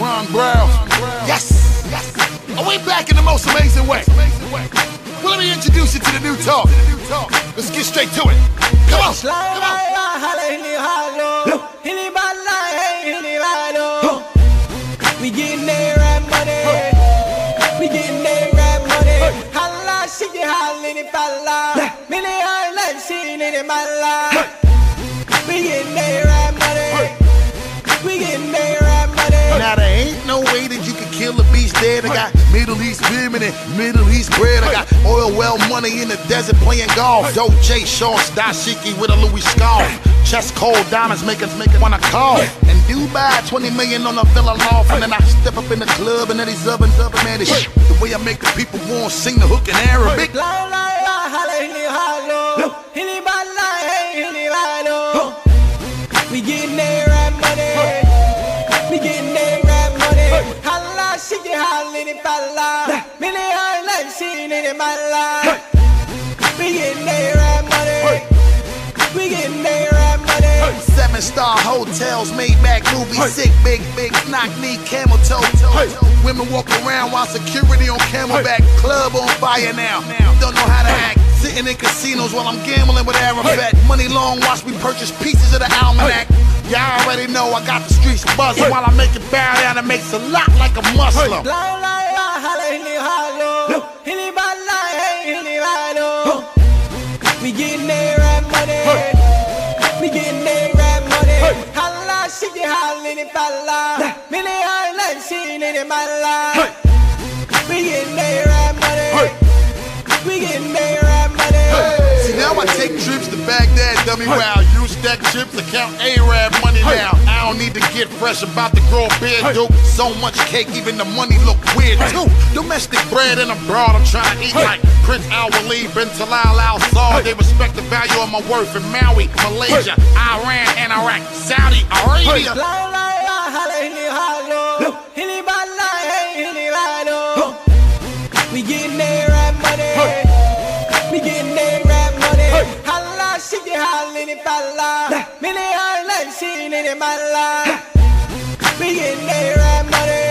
Ron Brown. Yes! Are we back in the most amazing way? Well, let me introduce you to the new talk. Let's get straight to it. Come on! Come on! We getting that rap money. We getting that rap money. Holla, shake it, holla, in it, balla. Many holla, seen in it, balla. We getting that rap money. We getting that rap money. Now there ain't no way that you can kill a beast dead. I got Middle East women and Middle East bread. I got oil well money in the desert playing golf. Dolce shorts, dashiki with a Louis scarf. Chest cold diamonds make us wanna call. In Dubai, 20 million on a villa loft. And then I step up in the club and then these ovens up, man, this shit. The way I make the people wanna sing the hook in Arabic. We getting that rap money. We getting that rap money. Holla, shake it, holla, in it, balla. Many holla, seen in it, balla. We getting that rap money. We getting that rap money. 7-star hotels, Maybach movies, sick, big, knock knee, camel toe. Women walk around while security on camelback. Club on fire now. Don't know how to act. Sitting in casinos while I'm gambling with Arafat. Money long, watch me purchase pieces of the almanac. Y'all already know I got the streets buzzing while I make it bow down and makes a lot like a Muslim. We getting that rap money. We getting that rap money. Holla, shake it, holla, in it, balla. Many holla, seen in it, balla. We getting that rap money. We getting that rap money. See, now I take trips to Baghdad, dummy. Wow, you stack chips to count Arab money now. I don't need to get fresh, about to grow a beard, dude. So much cake, even the money look weird too. Domestic bread and abroad, I'm trying to eat like Prince Al-Waleed, bin Talal Al-Saud. They respect the value of my worth in Maui, Malaysia, Iran, and Iraq, Saudi Arabia. We getting that rap money. We getting that rap money. Holla, shake it, holla, in it, balla. Many holla, seen in it, balla. We getting that rap money.